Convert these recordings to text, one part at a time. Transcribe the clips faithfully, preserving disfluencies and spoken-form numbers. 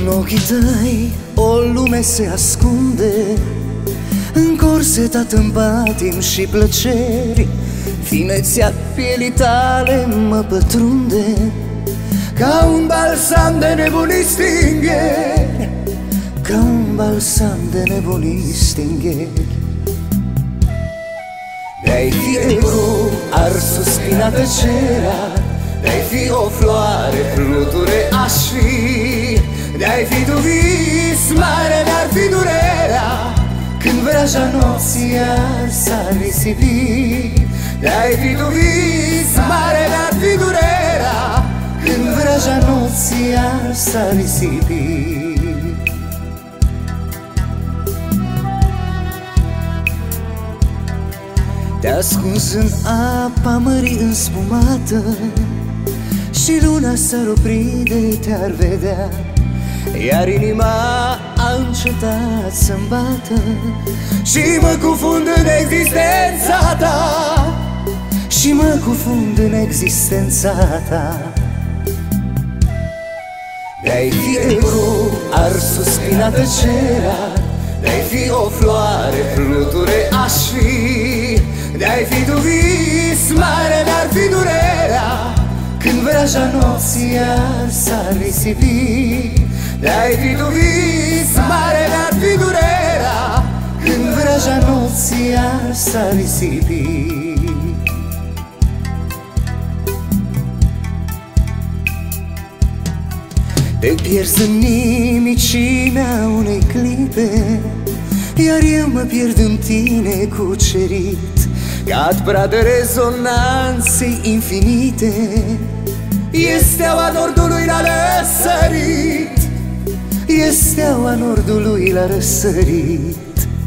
În ochii tăi o lume se ascunde, încorsetat în patim și plăceri. Finețea pielii tale mă pătrunde, ca un balsam de nebunii stingheri, ca un balsam de nebunii stingheri. De-ai fi ebru ars suspina tăcerea, de-ai fi o floare fluture aș fi, de-ai fi tu vis mare n-ar fi durerea, când vraja nopții iar s-ar risipi. De-ai fi tu vis mare n-ar fi durerea, când vraja nopții iar s-ar risipi. Te-ai ascuns în apa mării înspumată, și luna s-ar opri de te-ar vedea, iar inima a încetat să-mi bată, și mă cufund în existența ta, și mă cufund în existența ta. De-ai fi ebru ars suspina tăcerea, de-ai fi o floare fluture aș fi, de-ai fi tu vis mare n-ar fi durerea, când vraja nopții iar s-ar risipi. De-ai fi tu vis mare n-ar fi durerea, când vraja nopții iar s-ar risipi. Te pierzi în nimicimea unei clipe, iar eu mă pierd în tine cucerit, cad pradă rezonanței infinite. E steaua nordului la răsărit, e steaua nordului la răsărit.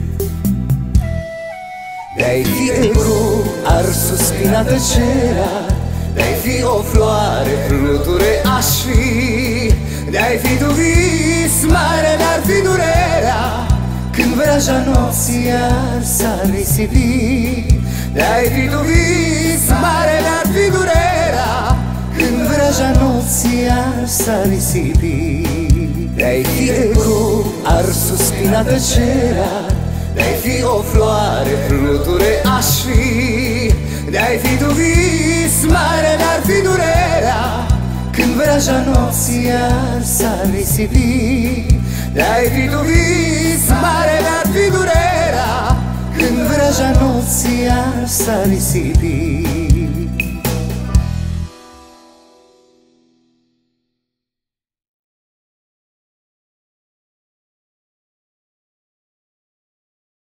De-ai fi ebru ars suspina tăcerea, de-ai fi o floare fluture aș fi, de-ai fi tu vis mare n-ar fi durerea, când vraja nopții iar s-ar risipi. De-ai fi tu vis mare n-ar fi durerea, când vraja nopții iar s-ar risipi. De-ai fi ebru ars suspina tăcerea, de-ai fi o floare fluture aș fi, de-ai fi tu vis mare n-ar fi durerea, când vraja nopții iar s-ar risipi. De-ai fi tu vis mare n-ar fi durerea, când vraja nopții iar s-ar risipi.